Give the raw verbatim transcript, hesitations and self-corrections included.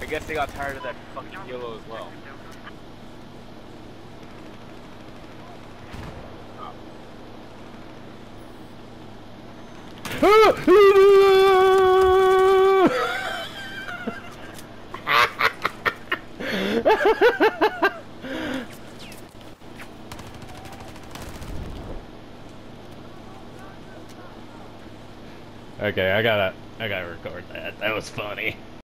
I guess they got tired of that fucking yellow as well. Okay, I gotta, I gotta record that. That was funny.